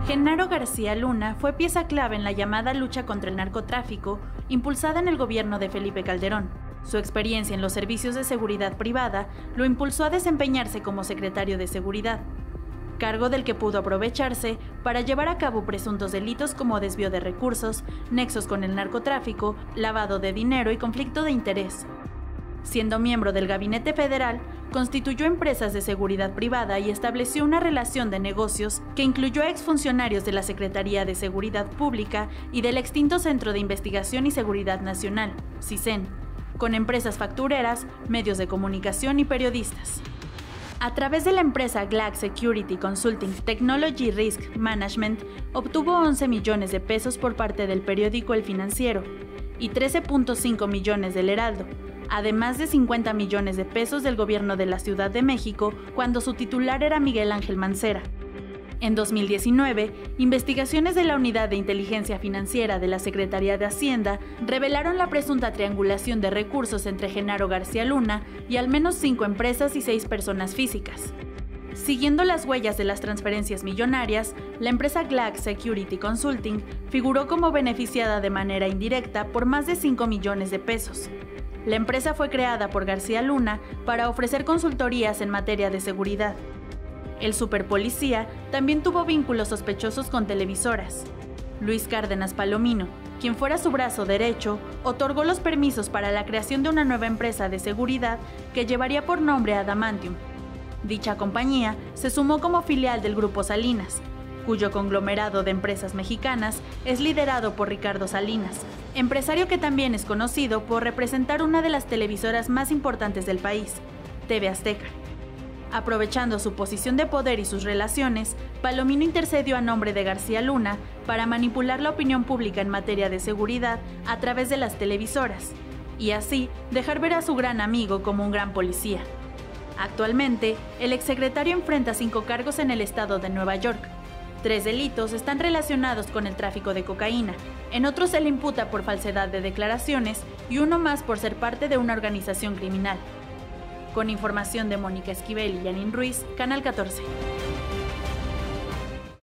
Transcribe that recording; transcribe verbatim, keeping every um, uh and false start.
Genaro García Luna fue pieza clave en la llamada lucha contra el narcotráfico, impulsada en el gobierno de Felipe Calderón. Su experiencia en los servicios de seguridad privada lo impulsó a desempeñarse como secretario de Seguridad, cargo del que pudo aprovecharse para llevar a cabo presuntos delitos como desvío de recursos, nexos con el narcotráfico, lavado de dinero y conflicto de interés. Siendo miembro del Gabinete Federal, constituyó empresas de seguridad privada y estableció una relación de negocios que incluyó a exfuncionarios de la Secretaría de Seguridad Pública y del extinto Centro de Investigación y Seguridad Nacional, CISEN, con empresas factureras, medios de comunicación y periodistas. A través de la empresa Glax Security Consulting Technology Risk Management, obtuvo once millones de pesos por parte del periódico El Financiero y trece punto cinco millones del Heraldo, además de cincuenta millones de pesos del gobierno de la Ciudad de México cuando su titular era Miguel Ángel Mancera. En dos mil diecinueve, investigaciones de la Unidad de Inteligencia Financiera de la Secretaría de Hacienda revelaron la presunta triangulación de recursos entre Genaro García Luna y al menos cinco empresas y seis personas físicas. Siguiendo las huellas de las transferencias millonarias, la empresa Glax Security Consulting figuró como beneficiada de manera indirecta por más de cinco millones de pesos. La empresa fue creada por García Luna para ofrecer consultorías en materia de seguridad. El superpolicía también tuvo vínculos sospechosos con televisoras. Luis Cárdenas Palomino, quien fuera su brazo derecho, otorgó los permisos para la creación de una nueva empresa de seguridad que llevaría por nombre Adamantium. Dicha compañía se sumó como filial del Grupo Salinas, cuyo conglomerado de empresas mexicanas es liderado por Ricardo Salinas, empresario que también es conocido por representar una de las televisoras más importantes del país, T V Azteca. Aprovechando su posición de poder y sus relaciones, Palomino intercedió a nombre de García Luna para manipular la opinión pública en materia de seguridad a través de las televisoras, y así dejar ver a su gran amigo como un gran policía. Actualmente, el exsecretario enfrenta cinco cargos en el estado de Nueva York. Tres delitos están relacionados con el tráfico de cocaína, en otros se le imputa por falsedad de declaraciones y uno más por ser parte de una organización criminal. Con información de Mónica Esquivel y Janine Ruiz, Canal catorce.